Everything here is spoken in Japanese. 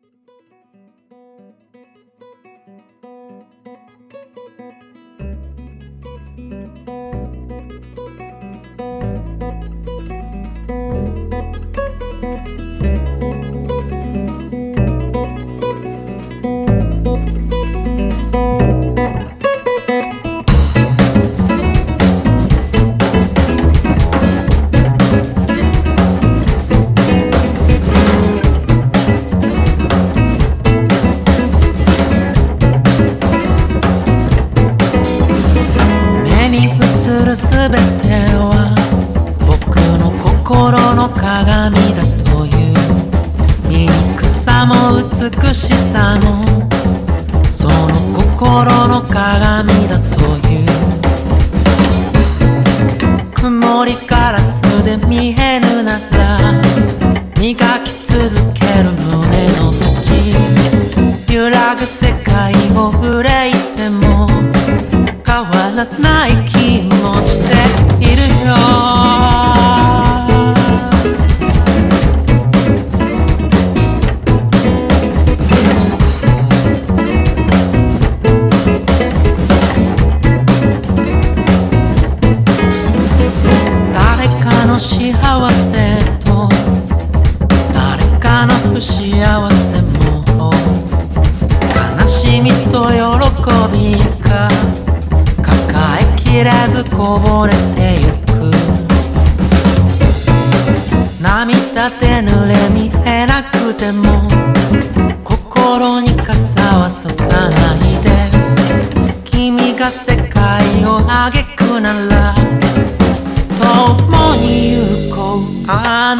すべては僕の心の鏡だという醜さも美しさもその心の鏡だという曇りガラスで見えぬなら磨き続ける胸の内揺らぐ世界を憂いても変わらない気持ちでいるよ誰かの幸せと誰かの不幸せも悲しみと喜びが抱えきれずこぼれてゆく涙で濡れ見えなくても心に傘はささないで君が世界を嘆くなら共に行こうあ